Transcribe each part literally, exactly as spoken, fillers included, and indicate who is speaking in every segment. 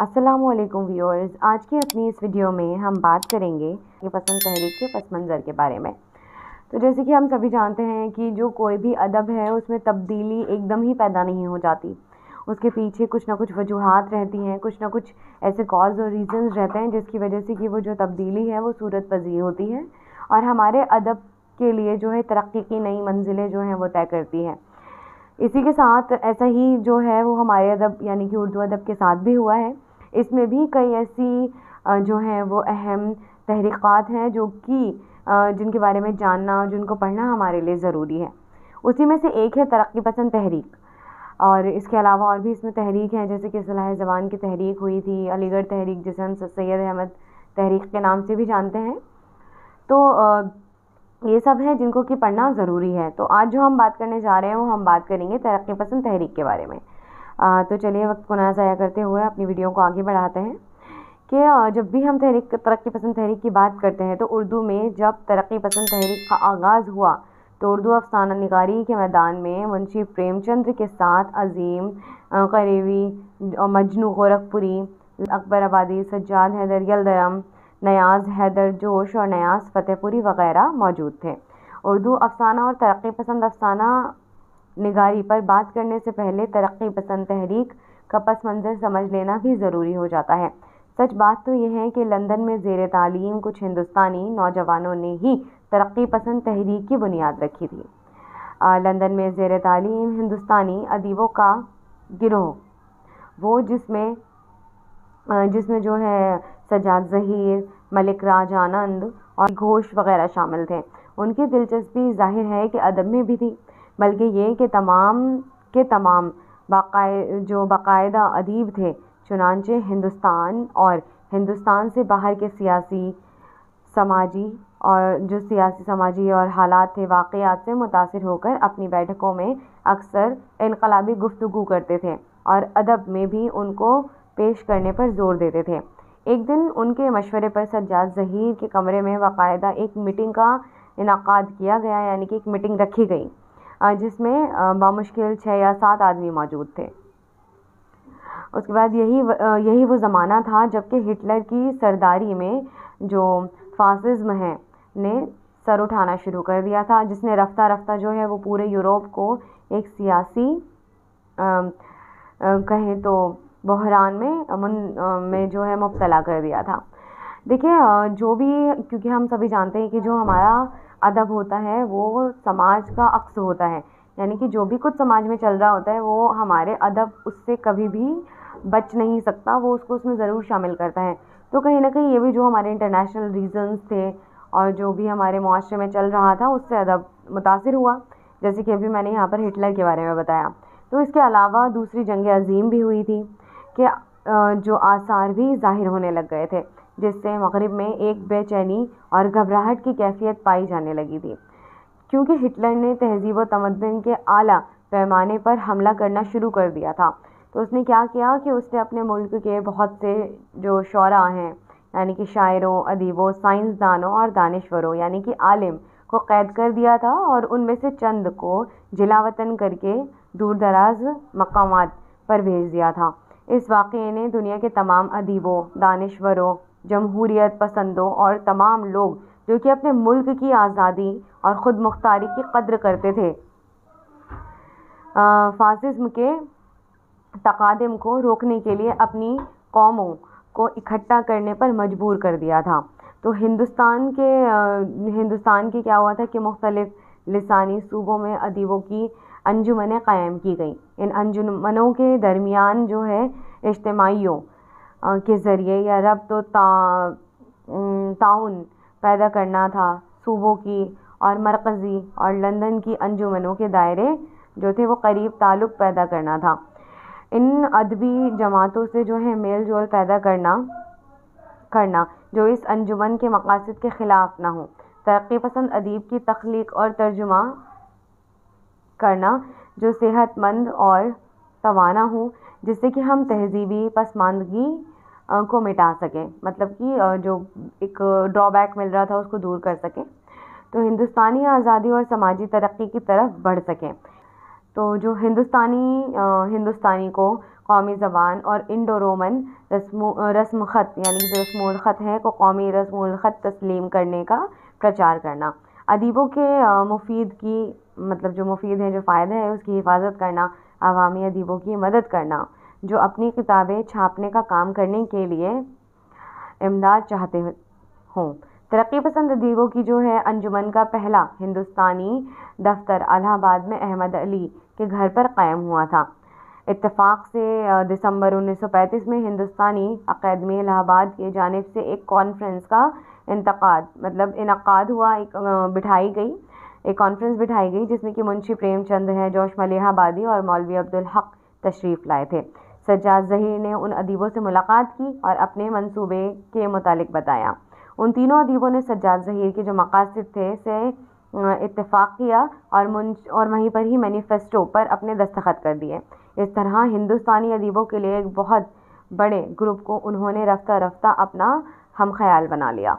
Speaker 1: अस्सलाम वालेकुम व्यूअर्स, आज की अपनी इस वीडियो में हम बात करेंगे कि पसंद तहरीक के पस मंज़र के बारे में। तो जैसे कि हम सभी जानते हैं कि जो कोई भी अदब है उसमें तब्दीली एकदम ही पैदा नहीं हो जाती, उसके पीछे कुछ ना कुछ वजूहात रहती हैं, कुछ ना कुछ ऐसे कॉज और रीज़न्स रहते हैं जिसकी वजह से कि वो जो तब्दीली है वो सूरत पज़ीर होती है और हमारे अदब के लिए जो है तरक्की की नई मंजिलें जो हैं वो तय करती हैं। इसी के साथ ऐसा ही जो है वो हमारे अदब यानी कि उर्दू अदब के साथ भी हुआ है। इसमें भी कई ऐसी जो हैं वो अहम तहरीक़ात हैं जो कि जिनके बारे में जानना, जिनको पढ़ना हमारे लिए ज़रूरी है। उसी में से एक है तरक्की पसंद तहरीक, और इसके अलावा और भी इसमें तहरीक हैं जैसे कि इस्लाह ज़बान की तहरीक हुई थी, अलीगढ़ तहरीक जिसे हम सैयद अहमद तहरीक के नाम से भी जानते हैं। तो ये सब हैं जिनको कि पढ़ना ज़रूरी है। तो आज जो हम बात करने जा रहे हैं वो हम बात करेंगे तरक्की पसंद तहरीक के बारे में। आ, तो चलिए वक्त को ना ज़ाया करते हुए अपनी वीडियो को आगे बढ़ाते हैं कि जब भी हम तहरीक तरक्की पसंद तहरीक की बात करते हैं तो उर्दू में जब तरक्की पसंद तहरीक का आगाज़ हुआ तो उर्दू अफसाना निगारी के मैदान में मुंशी प्रेमचंद के साथ अजीम करीबी, मजनू गोरखपुरी, अकबर आबादी, सज्जाद हैदर यलदरम, नयाज़ हैदर जोश और नयाज़ फतेहपुरी वग़ैरह मौजूद थे। उर्दू अफसाना और तरक्की पसंद अफसाना निगारी पर बात करने से पहले तरक्की पसंद तहरीक का पस मंज़र समझ लेना भी ज़रूरी हो जाता है। सच बात तो यह है कि लंदन में ज़ेर तालीम कुछ हिंदुस्तानी नौजवानों ने ही तरक्की पसंद तहरीक की बुनियाद रखी थी। आ, लंदन में ज़ेर तालीम हिंदुस्तानी अदीबों का गिरोह, वो जिसमें जिसमें जो है सज्जाद ज़हीर, मलिक राज आनंद और घोष वग़ैरह शामिल थे। उनकी दिलचस्पी ज़ाहिर है कि अदब में भी थी, बल्कि ये कि तमाम के तमाम बाकाय जो बाकायदा अदीब थे। चुनांचे हिंदुस्तान और हिंदुस्तान से बाहर के सियासी समाजी और जो सियासी समाजी और हालात थे, वाक़यात से मुतासिर होकर अपनी बैठकों में अक्सर इनकलाबी गुफ्तगू करते थे और अदब में भी उनको पेश करने पर जोर देते थे। एक दिन उनके मशवरे पर सज्जाद ज़हीर के कमरे में बाकायदा एक मीटिंग का इनाकाद किया गया, यानी कि एक मीटिंग रखी गई जिसमें बामुश्किल छः या सात आदमी मौजूद थे। उसके बाद यही यही वो ज़माना था जबकि हिटलर की सरदारी में जो फासिज्म है ने सर उठाना शुरू कर दिया था, जिसने रफ्ता रफ्ता जो है वो पूरे यूरोप को एक सियासी कहें तो बहरान में अमन में जो है मुब्तला कर दिया था। देखिए जो भी, क्योंकि हम सभी जानते हैं कि जो हमारा अदब होता है वो समाज का अक्स होता है, यानी कि जो भी कुछ समाज में चल रहा होता है वो हमारे अदब उससे कभी भी बच नहीं सकता, वो उसको उसमें ज़रूर शामिल करता है। तो कहीं ना कहीं ये भी जो हमारे इंटरनेशनल रीजन्स थे और जो भी हमारे माशरे में चल रहा था उससे अदब मुतासिर हुआ, जैसे कि अभी मैंने यहाँ पर हिटलर के बारे में बताया। तो इसके अलावा दूसरी जंग अज़ीम भी हुई थी कि जो आसार भी ज़ाहिर होने लग गए थे, जिससे मग़रिब में एक बेचैनी और घबराहट की कैफियत पाई जाने लगी थी, क्योंकि हिटलर ने तहज़ीब व तमद्दुन के आला पैमाने पर हमला करना शुरू कर दिया था। तो उसने क्या किया कि उसने अपने मुल्क के बहुत से जो शौरा हैं, यानी कि शायरों, अदीबों, साइंसदानों और दानिश्वरों यानी कि आलिम को क़ैद कर दिया था और उनमें से चंद को जिलावतन करके दूर दराज मकामात पर भेज दिया था। इस वाक़ये ने दुनिया के तमाम अदीबों, दानिश्वरों, जमहूरियत पसंदों और तमाम लोग जो कि अपने मुल्क की आज़ादी और ख़ुद मुख्तारी की कद्र करते थे, फासिज्म के तकादम को रोकने के लिए अपनी कौमों को इकट्ठा करने पर मजबूर कर दिया था। तो हिंदुस्तान के हिंदुस्तान के क्या हुआ था कि मुख्तलिफ लिसानी सूबों में अदीबों की अंजुमनें क़ायम की गई। इन अंजुमनों के दरमियान जो है इज्तिमाइयों के ज़रिए या रब्त व ता, ताउन पैदा करना था। सूबों की और मरकज़ी और लंदन की अंजुमनों के दायरे जो थे वो करीब ताल्लुक़ पैदा करना था। इन अदबी जमातों से जो है मेल जोल पैदा करना करना जो इस अंजुमन के मकासद के ख़िलाफ़ ना हो। तरक्की पसंद अदीब की तख्लीक और तर्जुमा करना जो सेहतमंद और तवाना हो, जिससे कि हम तहज़ीबी पसमानदगी को मिटा सकें, मतलब कि जो एक ड्रॉबैक मिल रहा था उसको दूर कर सकें, तो हिंदुस्तानी आज़ादी और समाजी तरक्की की तरफ बढ़ सकें। تو جو ہندوستانی ہندوستانی کو قومی زبان اور انڈو رومن رسم رسم خط یعنی جو رسم الخط ہے کو قومی رسم الخط تسلیم کرنے کا پرچار کرنا، ادیبوں کے مفید کی مطلب جو مفید ہے جو فائدہ ہے اس کی حفاظت کرنا، عوامی ادیبوں کی مدد کرنا جو اپنی کتابیں چھاپنے کا کام کرنے کے لیے امداد چاہتے ہوں۔ ترقی پسند ادیبوں کی جو ہے انجمن کا پہلا ہندوستانی دفتر الہ آباد میں احمد علی کے گھر پر قائم ہوا تھا۔ اتفاق سے دسمبر انیس سو پینتیس میں ہندوستانی اکیڈمی الہ آباد کی جانب سے ایک کانفرنس کا انتقاد مطلب انعقاد ہوا، ایک بٹھائی گئی ایک کانفرنس بٹھائی گئی جس میں کہ منشی پریم چند ہے، جوش ملیح آبادی اور مولوی عبدالحق تشریف لائے تھے۔ سجاد ظہیر نے ان ادیبوں سے ملاقات کی اور اپنے منصوبے کے متعلق بتایا۔ ان تینوں ادیبوں نے سجاد ظہیر کے جو مقاصد تھے سے اتفاق کیا اور اور وہیں پر ہی مینیفیسٹو پر اپنے دستخط کر دیے۔ اس طرح ہندوستانی ادیبوں کے لیے ایک بہت بڑے گروپ کو انہوں نے رفتہ رفتہ اپنا ہم خیال بنا لیا۔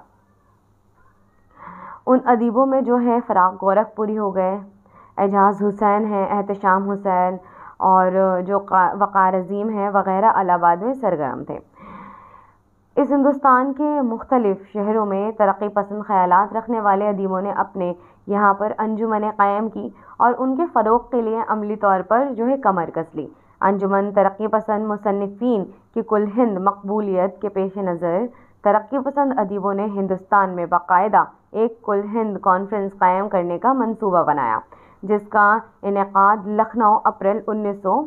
Speaker 1: ان ادیبوں میں جو ہے فراق گورکھ پوری ہو گئے، اعجاز حسین ہے، احتشام حسین اور جو وقار عظیم ہے وغیرہ الہ آباد میں سرگرم تھے۔ اس ہندوستان کے مختلف شہروں میں ترقی پسند خیالات رکھنے والے ادیبوں نے اپنے یہاں پر انجمنیں قائم کی اور ان کے فروغ کے لیے عملی طور پر جو ہے کمر کس لی۔ انجمن ترقی پسند مصنفین کی کل ہند مقبولیت کے پیش نظر ترقی پسند ادیبوں نے ہندوستان میں باقاعدہ ایک کل ہند کانفرنس قائم کرنے کا منصوبہ بنایا، جس کا انعقاد لکھنؤ اپریل انیس سو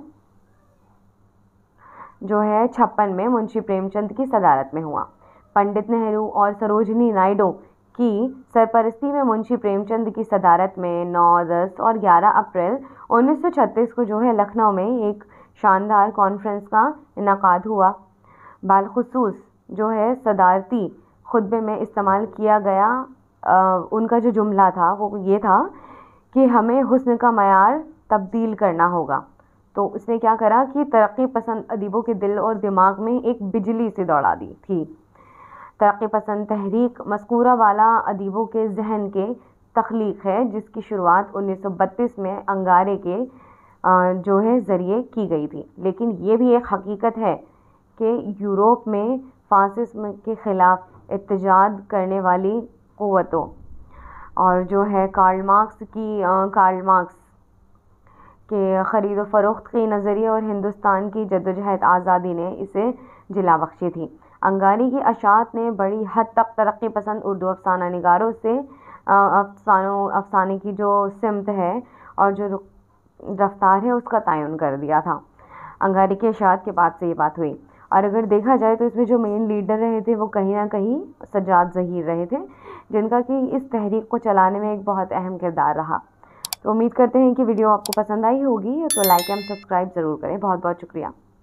Speaker 1: جو ہے چھپن میں منشی پریم چند کی صدارت میں ہوا۔ پنڈت نہرو اور سروجنی نائیڈو کی سرپرستی میں منشی پریم چند کی صدارت میں نو دس اور گیارہ اپریل انیس سو چھتیس کو جو ہے لکھنؤ میں ایک شاندار کانفرنس کا انعقاد ہوا۔ بالخصوص جو ہے صدارتی خطبے میں استعمال کیا گیا ان کا جو جملہ تھا وہ یہ تھا کہ ہمیں حسن کا معیار تبدیل کرنا ہوگا۔ تو اس نے کیا کرا کہ ترقی پسند ادیبوں کے دل اور دماغ میں ایک بجلی سے دوڑا دی تھی۔ ترقی پسند تحریک مذکورہ والا ادیبوں کے ذہن کے تخلیق ہے، جس کی شروعات انیس سو بتیس میں انگارے کے جو ہے ذریعے کی گئی تھی، لیکن یہ بھی ایک حقیقت ہے کہ یورپ میں فاشزم کے خلاف احتجاج کرنے والی قوتوں اور جو ہے کارل مارکس کی کارل مارکس کے خرید و فروخت کے نظریے اور ہندوستان کی جدوجہد آزادی نے اسے جلا بخشی تھی۔ انگاری کی اشاعت نے بڑی حد تک ترقی پسند اردو افسانہ نگاروں سے افسانوں افسانے کی جو سمت ہے اور جو رفتار ہے اس کا تعین کر دیا تھا۔ انگاری کی اشاعت کے بعد سے یہ بات ہوئی، اور اگر دیکھا جائے تو اس میں جو مین لیڈر رہے تھے وہ کہیں نہ کہیں سجاد ظہیر رہے تھے، جن کا کہ اس تحریک کو چلانے میں ایک بہت اہم کردار رہا۔ تو امید کرتے ہیں کہ ویڈیو آپ کو پسند آئی ہوگی، تو لائک اینڈ سبسکرائب ضرور کریں۔ بہت بہت شکریہ۔